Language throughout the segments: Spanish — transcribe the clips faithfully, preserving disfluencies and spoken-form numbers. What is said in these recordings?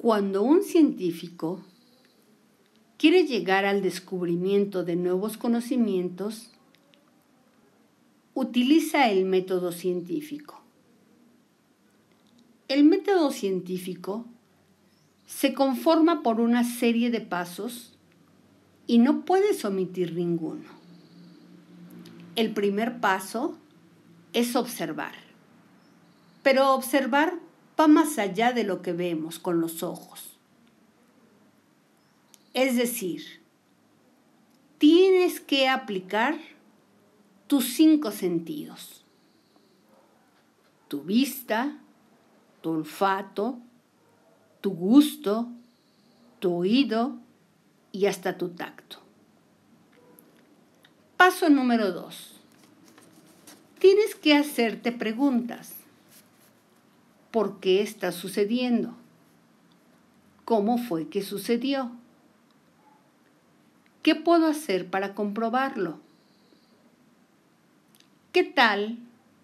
Cuando un científico quiere llegar al descubrimiento de nuevos conocimientos, utiliza el método científico. El método científico se conforma por una serie de pasos y no puedes omitir ninguno. El primer paso es observar, pero observar va más allá de lo que vemos con los ojos. Es decir, tienes que aplicar tus cinco sentidos: tu vista, tu olfato, tu gusto, tu oído y hasta tu tacto. Paso número dos. Tienes que hacerte preguntas. ¿Por qué está sucediendo? ¿Cómo fue que sucedió? ¿Qué puedo hacer para comprobarlo? ¿Qué tal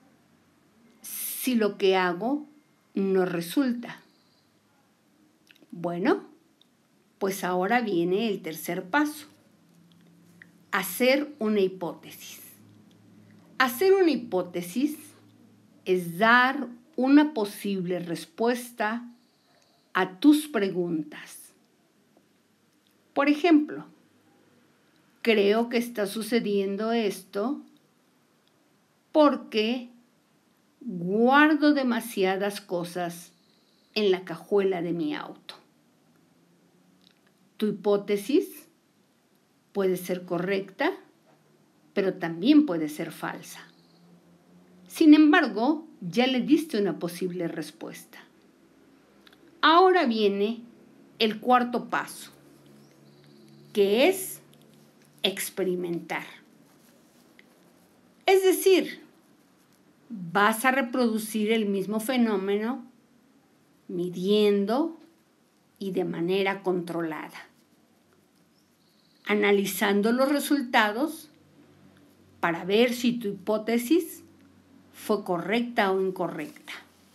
si lo que hago no resulta? Bueno, pues ahora viene el tercer paso: hacer una hipótesis. Hacer una hipótesis es dar una posible respuesta a tus preguntas. Por ejemplo, creo que está sucediendo esto porque guardo demasiadas cosas en la cajuela de mi auto. Tu hipótesis puede ser correcta, pero también puede ser falsa. Sin embargo, ya le diste una posible respuesta. Ahora viene el cuarto paso, que es experimentar. Es decir, vas a reproducir el mismo fenómeno midiendo y de manera controlada, analizando los resultados para ver si tu hipótesis fue correcta o incorrecta.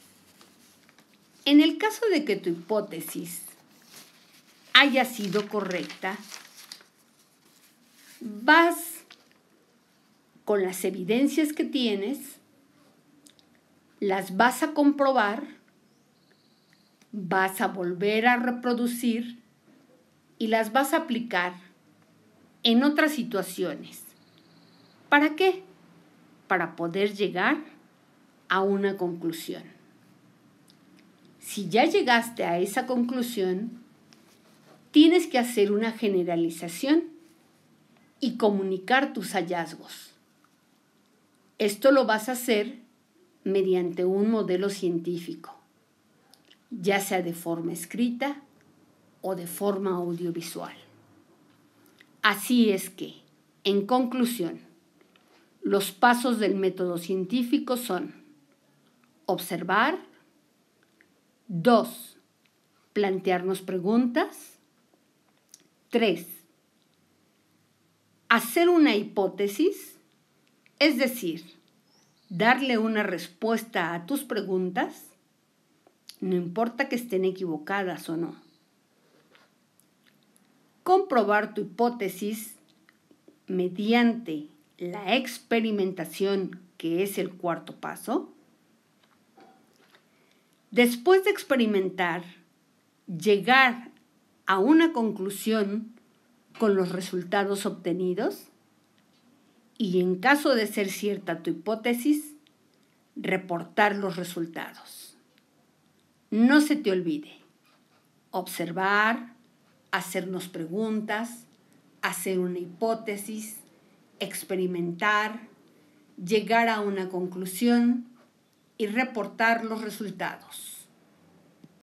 En el caso de que tu hipótesis haya sido correcta, vas con las evidencias que tienes, las vas a comprobar, vas a volver a reproducir y las vas a aplicar en otras situaciones. ¿Para qué? Para poder llegar a una conclusión. Si ya llegaste a esa conclusión, tienes que hacer una generalización y comunicar tus hallazgos. Esto lo vas a hacer mediante un modelo científico, ya sea de forma escrita o de forma audiovisual. Así es que, en conclusión, los pasos del método científico son: observar, dos, plantearnos preguntas, tres, hacer una hipótesis, es decir, darle una respuesta a tus preguntas, no importa que estén equivocadas o no. Comprobar tu hipótesis mediante la experimentación, que es el cuarto paso. Después de experimentar, llegar a una conclusión con los resultados obtenidos y, en caso de ser cierta tu hipótesis, reportar los resultados. No se te olvide: observar, hacernos preguntas, hacer una hipótesis, experimentar, llegar a una conclusión y reportar los resultados.